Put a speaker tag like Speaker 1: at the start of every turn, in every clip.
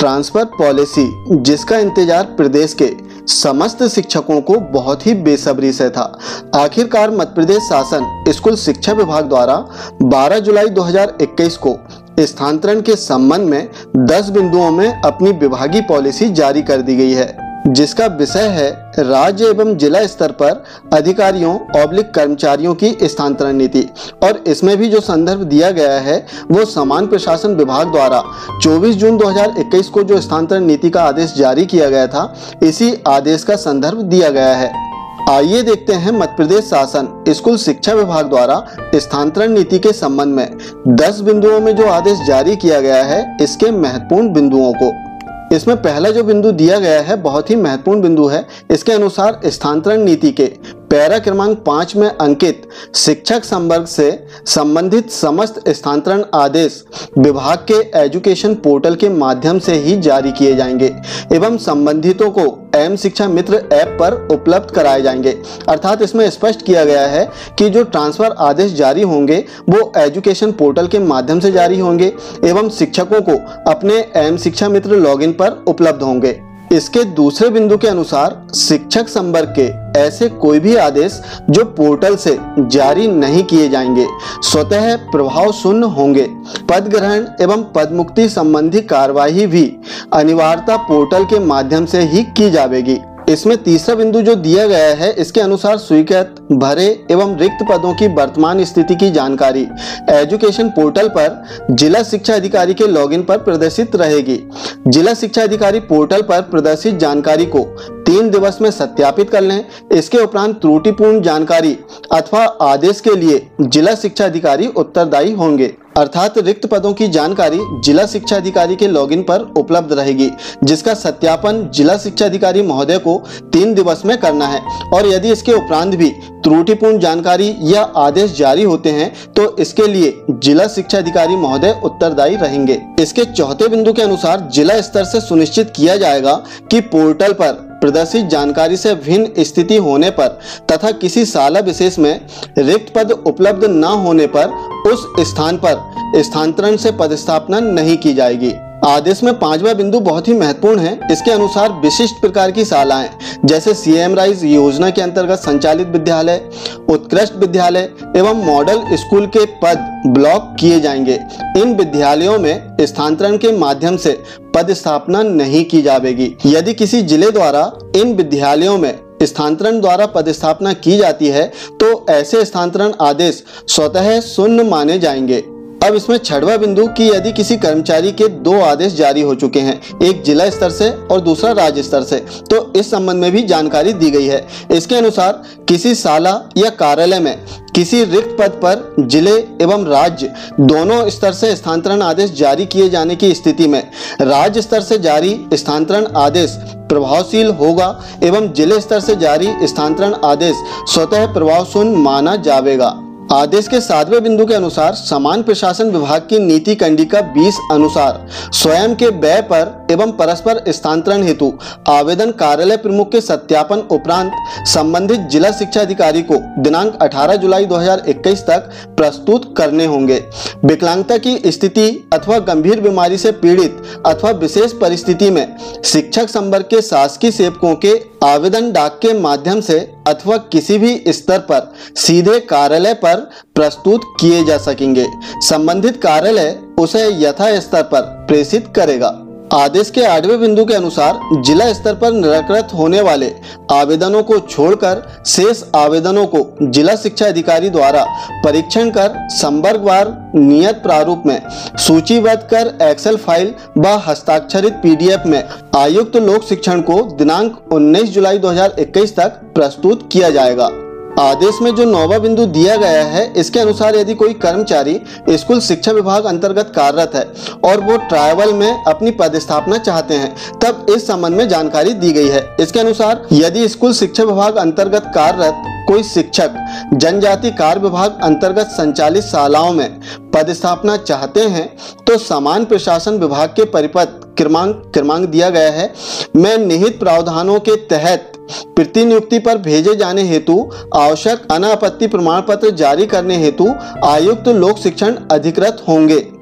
Speaker 1: Transfer policy, जिसका इंतजार प्रदेश के समस्त शिक्षकों को बहुत ही बेसब्री से था। आखिरकार मध्य प्रदेश शासन स्कूल शिक्षा विभाग द्वारा 12 जुलाई 2021 को स्थानांतरण के संबंध में 10 बिंदुओं में अपनी विभागीय पॉलिसी जारी कर दी गई है, जिसका विषय है राज्य एवं जिला स्तर पर अधिकारियों कर्मचारियों की स्थानांतरण नीति। और इसमें भी जो संदर्भ दिया गया है वो समान प्रशासन विभाग द्वारा 24 जून 2021 को जो स्थानांतरण नीति का आदेश जारी किया गया था, इसी आदेश का संदर्भ दिया गया है। आइए देखते हैं मध्य प्रदेश शासन स्कूल शिक्षा विभाग द्वारा स्थानांतरण नीति के संबंध में 10 बिंदुओं में जो आदेश जारी किया गया है, इसके महत्वपूर्ण बिंदुओं को। इसमें पहला जो बिंदु दिया गया है बहुत ही महत्वपूर्ण बिंदु है। इसके अनुसार स्थानांतरण नीति के पैरा क्रमांक 5 में अंकित शिक्षक संवर्ग से संबंधित समस्त स्थानांतरण आदेश विभाग के एजुकेशन पोर्टल के माध्यम से ही जारी किए जाएंगे एवं संबंधितों को एम शिक्षा मित्र ऐप पर उपलब्ध कराए जाएंगे। अर्थात इसमें स्पष्ट किया गया है कि जो ट्रांसफर आदेश जारी होंगे वो एजुकेशन पोर्टल के माध्यम से जारी होंगे एवं शिक्षकों को अपने एम शिक्षा मित्र लॉगिन पर उपलब्ध होंगे। इसके दूसरे बिंदु के अनुसार शिक्षक संवर्ग के ऐसे कोई भी आदेश जो पोर्टल से जारी नहीं किए जाएंगे स्वतः प्रभाव शून्य होंगे। पद ग्रहण एवं पद मुक्ति संबंधी कार्यवाही भी अनिवार्यता पोर्टल के माध्यम से ही की जाएगी। इसमें तीसरा बिंदु जो दिया गया है, इसके अनुसार स्वीकृत भरे एवं रिक्त पदों की वर्तमान स्थिति की जानकारी एजुकेशन पोर्टल पर जिला शिक्षा अधिकारी के लॉगिन पर प्रदर्शित रहेगी। जिला शिक्षा अधिकारी पोर्टल पर प्रदर्शित जानकारी को 3 दिवस में सत्यापित कर लें। इसके उपरांत त्रुटिपूर्ण जानकारी अथवा आदेश के लिए जिला शिक्षा अधिकारी उत्तरदायी होंगे। अर्थात रिक्त पदों की जानकारी जिला शिक्षा अधिकारी के लॉगिन पर उपलब्ध रहेगी, जिसका सत्यापन जिला शिक्षा अधिकारी महोदय को 3 दिवस में करना है। और यदि इसके उपरांत भी त्रुटिपूर्ण जानकारी या आदेश जारी होते हैं तो इसके लिए जिला शिक्षा अधिकारी महोदय उत्तरदायी रहेंगे। इसके चौथे बिंदु के अनुसार जिला स्तर से सुनिश्चित किया जाएगा कि पोर्टल पर प्रदर्शित जानकारी से भिन्न स्थिति होने पर तथा किसी शाला विशेष में रिक्त पद उपलब्ध न होने पर उस स्थान पर स्थानांतरण से पदस्थापना नहीं की जाएगी। आदेश में 5वां बिंदु बहुत ही महत्वपूर्ण है। इसके अनुसार विशिष्ट प्रकार की शालाएं जैसे सीएम राइज योजना के अंतर्गत संचालित विद्यालय, उत्कृष्ट विद्यालय एवं मॉडल स्कूल के पद ब्लॉक किए जाएंगे। इन विद्यालयों में स्थानांतरण के माध्यम से पदस्थापना नहीं की जाएगी। यदि किसी जिले द्वारा इन विद्यालयों में स्थानांतरण द्वारा पदस्थापना की जाती है तो ऐसे स्थानांतरण आदेश स्वतः शून्य माने जाएंगे। अब इसमें 6वां बिंदु कि यदि किसी कर्मचारी के 2 आदेश जारी हो चुके हैं, एक जिला स्तर से और दूसरा राज्य स्तर से, तो इस संबंध में भी जानकारी दी गई है। इसके अनुसार किसी शाला या कार्यालय में किसी रिक्त पद पर जिले एवं राज्य दोनों स्तर से स्थानांतरण आदेश जारी किए जाने की स्थिति में राज्य स्तर से जारी स्थानांतरण आदेश प्रभावशील होगा एवं जिले स्तर से जारी स्थानांतरण आदेश स्वतः प्रभाव शून्य माना जाएगा। आदेश के 7वें बिंदु के अनुसार समान प्रशासन विभाग की नीति कंडिका 20 अनुसार स्वयं के व्यय पर एवं परस्पर स्थानांतरण हेतु आवेदन कार्यालय प्रमुख के सत्यापन उपरांत संबंधित जिला शिक्षा अधिकारी को दिनांक 18 जुलाई 2021 तक प्रस्तुत करने होंगे। विकलांगता की स्थिति अथवा गंभीर बीमारी से पीड़ित अथवा विशेष परिस्थिति में शिक्षक संवर्ग के शासकीय सेवकों के आवेदन डाक के माध्यम से अथवा किसी भी स्तर पर सीधे कार्यालय पर प्रस्तुत किए जा सकेंगे। संबंधित कार्यालय उसे यथा स्तर पर प्रेषित करेगा। आदेश के 8वें बिंदु के अनुसार जिला स्तर पर निराकृत होने वाले आवेदनों को छोड़कर शेष आवेदनों को जिला शिक्षा अधिकारी द्वारा परीक्षण कर संवर्गवार नियत प्रारूप में सूचीबद्ध कर एक्सेल फाइल व हस्ताक्षरित पीडीएफ में आयुक्त लोक शिक्षण को दिनांक 19 जुलाई 2021 तक प्रस्तुत किया जाएगा। आदेश में जो 9वां बिंदु दिया गया है, इसके अनुसार यदि कोई कर्मचारी स्कूल शिक्षा विभाग अंतर्गत कार्यरत है और वो ट्रायल में अपनी पदस्थापना चाहते हैं, तब इस संबंध में जानकारी दी गई है। इसके अनुसार यदि स्कूल शिक्षा विभाग अंतर्गत कार्यरत कोई शिक्षक जनजाति कार्य विभाग अंतर्गत संचालित शालाओं में पदस्थापना चाहते हैं तो समान प्रशासन विभाग के परिपत्र क्रमांक दिया गया है में निहित प्रावधानों के तहत प्रतिनियुक्ति पर भेजे जाने हेतु आवश्यक अनापत्ति प्रमाण पत्र जारी करने हेतु आयुक्त लोक शिक्षण अधिकृत होंगे।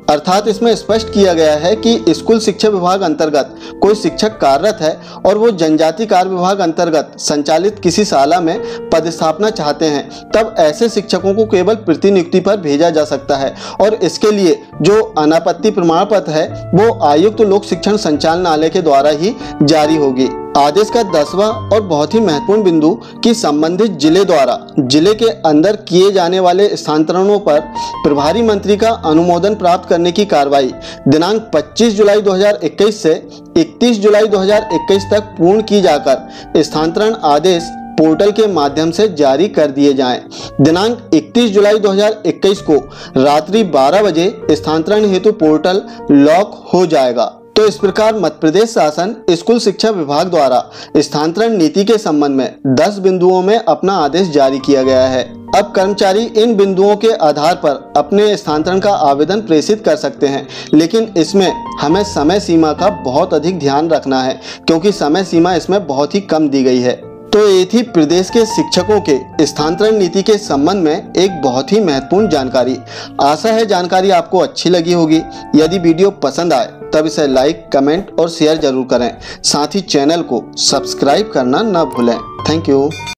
Speaker 1: अर्थात इसमें स्पष्ट किया गया है कि स्कूल शिक्षा विभाग अंतर्गत कोई शिक्षक कार्यरत है और वो जनजाति कार्य विभाग अंतर्गत संचालित किसी शाला में पदस्थापना चाहते हैं, तब ऐसे शिक्षकों को केवल प्रतिनियुक्ति पर भेजा जा सकता है और इसके लिए जो अनापत्ति प्रमाण पत्र है वो आयुक्त लोक शिक्षण संचालनालय के द्वारा ही जारी होगी। आदेश का 10वां और बहुत ही महत्वपूर्ण बिंदु कि संबंधित जिले द्वारा जिले के अंदर किए जाने वाले स्थानांतरणों पर प्रभारी मंत्री का अनुमोदन प्राप्त करने की कार्रवाई दिनांक 25 जुलाई 2021 से 31 जुलाई 2021 तक पूर्ण की जाकर स्थानांतरण आदेश पोर्टल के माध्यम से जारी कर दिए जाएं। दिनांक 31 जुलाई 2021 को रात्रि 12 बजे स्थानांतरण हेतु पोर्टल लॉक हो जाएगा। तो इस प्रकार मध्य प्रदेश शासन स्कूल शिक्षा विभाग द्वारा स्थानांतरण नीति के संबंध में 10 बिंदुओं में अपना आदेश जारी किया गया है। अब कर्मचारी इन बिंदुओं के आधार पर अपने स्थानांतरण का आवेदन प्रेषित कर सकते हैं, लेकिन इसमें हमें समय सीमा का बहुत अधिक ध्यान रखना है क्योंकि समय सीमा इसमें बहुत ही कम दी गई है। तो ये थी प्रदेश के शिक्षकों के स्थानांतरण नीति के संबंध में एक बहुत ही महत्वपूर्ण जानकारी। आशा है जानकारी आपको अच्छी लगी होगी। यदि वीडियो पसंद आए तब इसे लाइक, कमेंट और शेयर जरूर करें। साथ ही चैनल को सब्सक्राइब करना न भूलें। Thank you.